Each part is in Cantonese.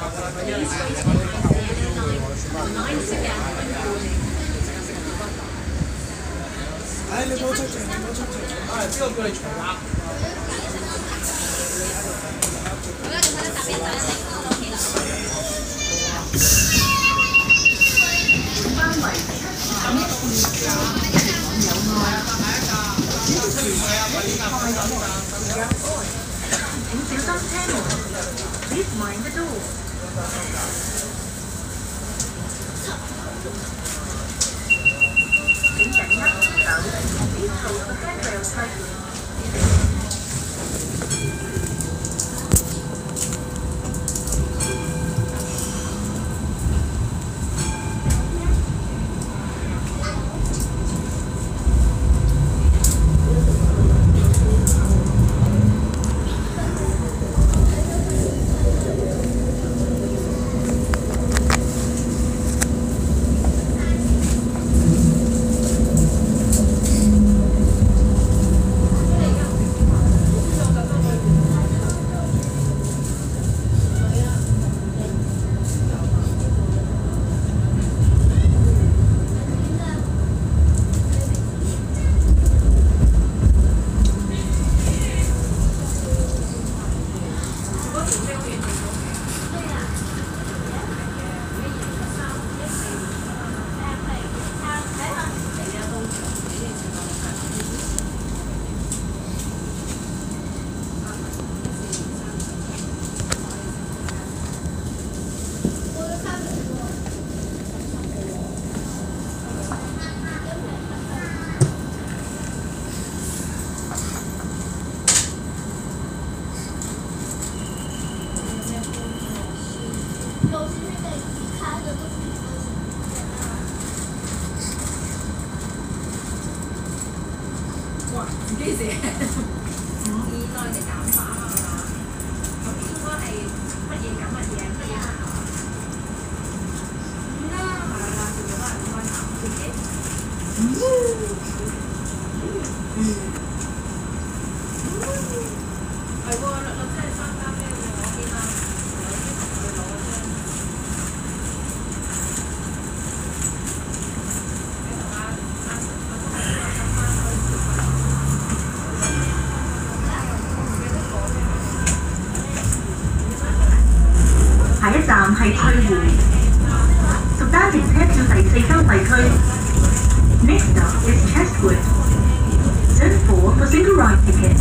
唉，你冇出席，你冇出席。唉，邊個叫你除啊？ 範圍請小心車門。Please mind the door。請緊握手。Please hold the handrail tightly。 哇！自己寫5二代嘅減法啊嘛，咁應該係乜嘢減乜嘢，乜嘢減啦，係啦，全部都係咁樣減自己。係喎，律真係3加咩喎？我見啊，我已經同佢攞咗張。 下一站係翠湖，屬單程車票第4收費區。Next stop is Chestwood. Zone 4 for single ride ticket.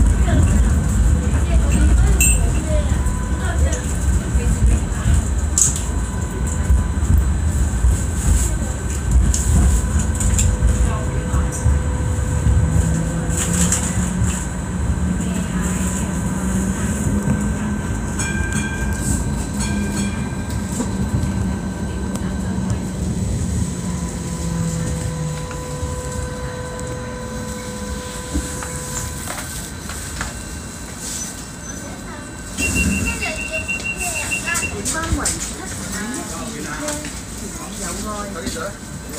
範圍751車，前往友愛。This is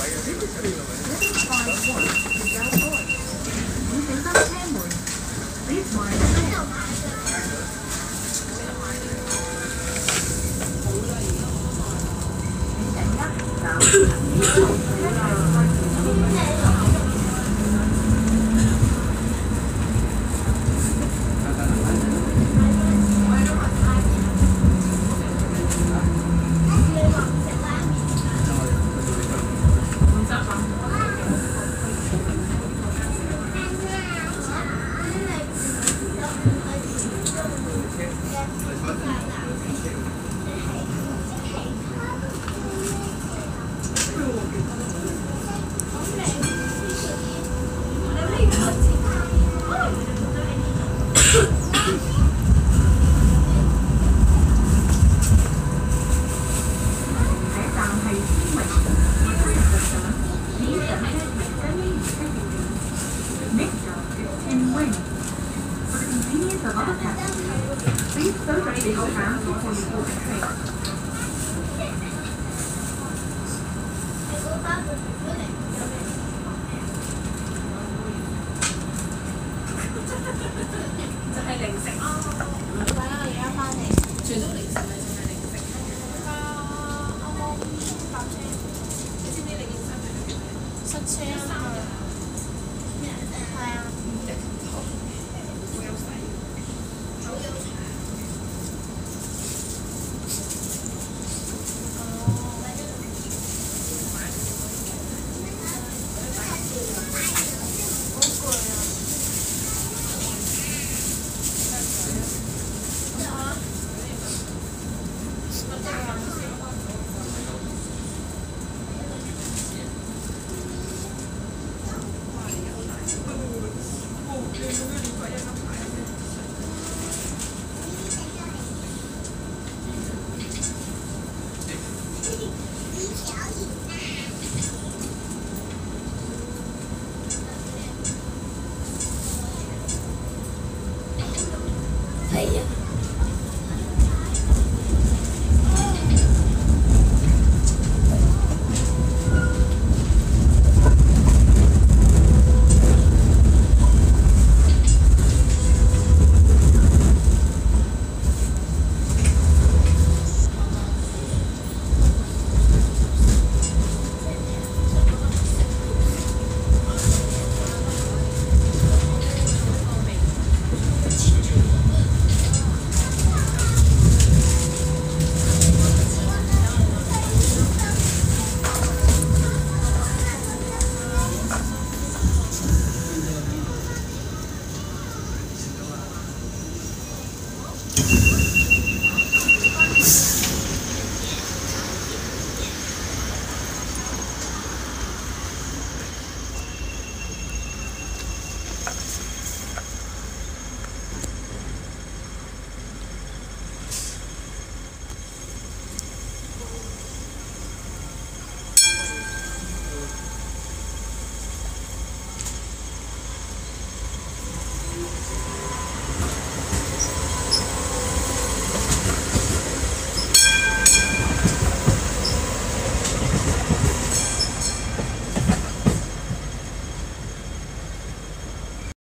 Route 551 to 友愛。請小心車門。Please mind the door。請緊握手。Please go to the old house before you board the train. 就係零食咯。唔係啦，我而家翻嚟，全部零食咪淨係零食。 你瞧。